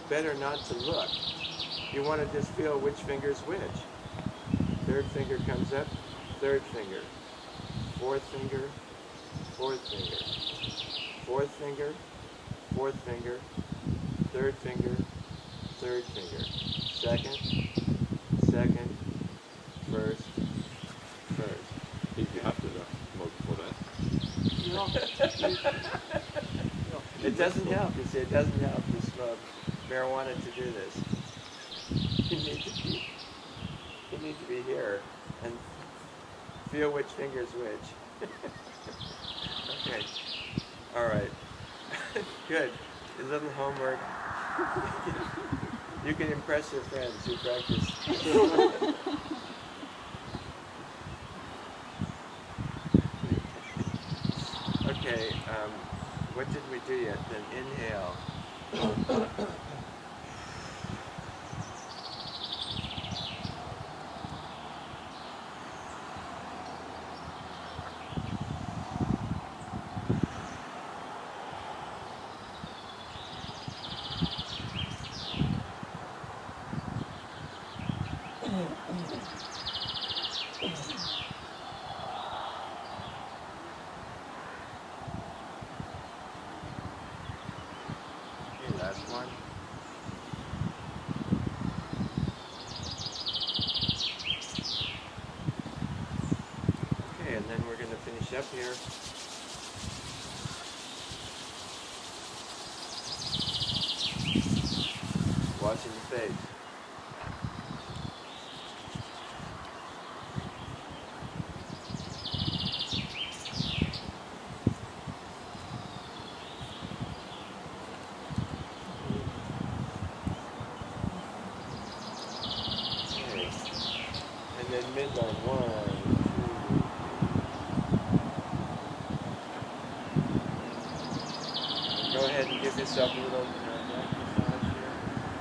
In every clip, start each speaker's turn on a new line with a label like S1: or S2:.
S1: better not to look. You want to just feel which finger's which. Third finger comes up, third finger. Fourth finger, fourth finger. Fourth finger, fourth finger. Third finger, third finger. Second, second, first, first.
S2: You have to smoke for that.
S1: It doesn't help, you see, it doesn't help to smoke marijuana to do this. You need to be here and feel which finger's which. Okay. All right. Good. A little homework. You can impress your friends who practice. Okay. What did we do yet? Then inhale. Last one. Okay, and then we're going to finish up here. Washing the face. And then midline, 1, 2. Go ahead and give yourself a little neck massage here.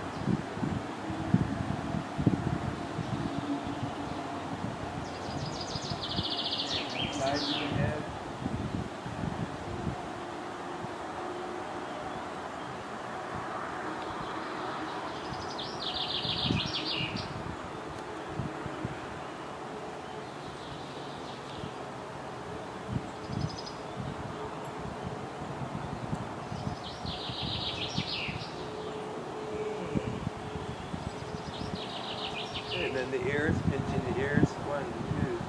S1: And side of your head. And then the ears, pinching the ears, 1, 2.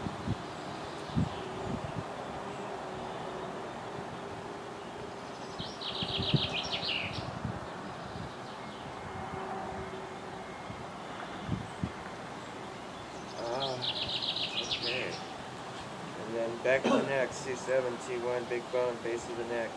S1: Okay. And then back of the neck, C7, T1, big bone, base of the neck.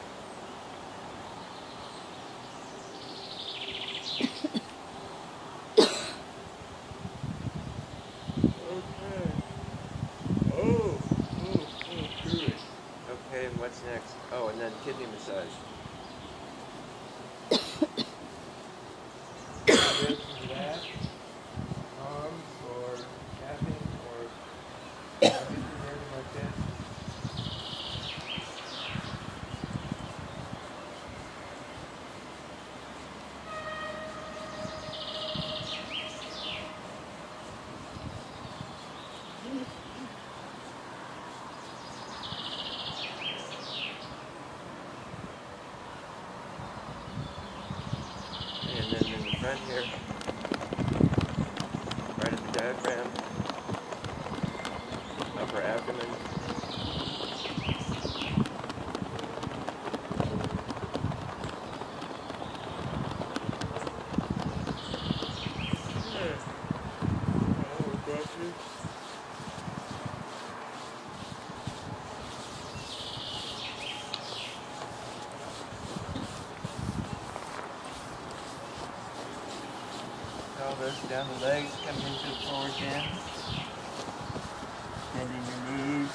S1: Okay, and what's next? Oh, and then kidney massage. This and that, arms or tapping or anything like that. And then in the front here, right at the diaphragm, upper abdomen. Elbows down the legs, coming into a forward bend. Bending your knees.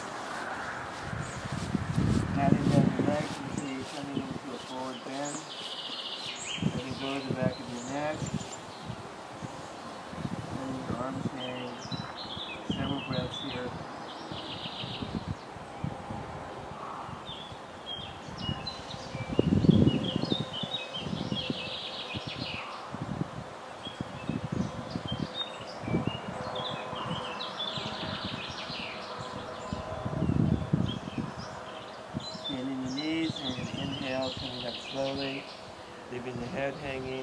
S1: Patting down your legs until you're coming into a forward bend. Letting go to the back of your neck. Letting your arms hang. Several breaths here. hanging.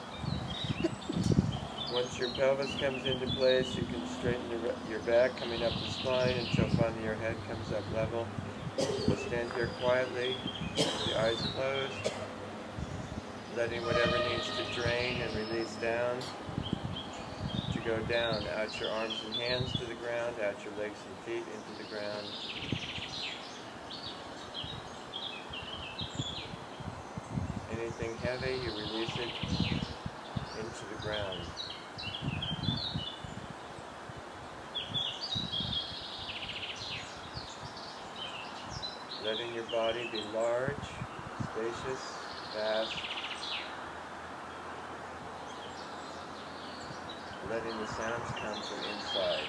S1: Once your pelvis comes into place, you can straighten your back coming up the spine until finally your head comes up level. We'll stand here quietly, with the eyes closed, letting whatever needs to drain and release down to go down. Out your arms and hands to the ground, out your legs and feet into the ground. Anything heavy, you release it into the ground. Letting your body be large, spacious, vast. Letting the sounds come from inside.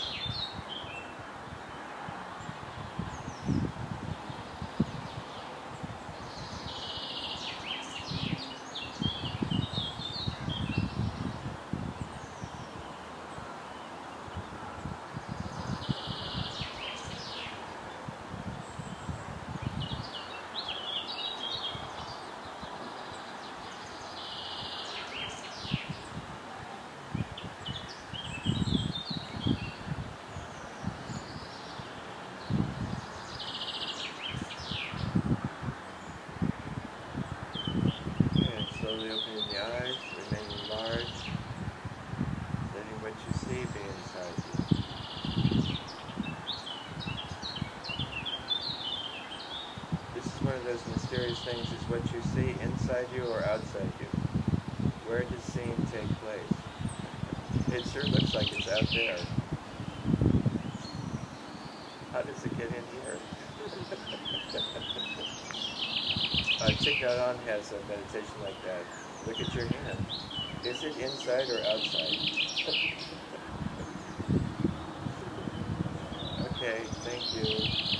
S1: Slowly opening the eyes, remaining large, letting what you see be inside you. This is one of those mysterious things, is what you see inside you or outside you. Where does seeing take place? It sure looks like it's out there. How does it get in here? Thich Nhat Hanh has a meditation like that. Look at your hand. Is it inside or outside? Okay, thank you.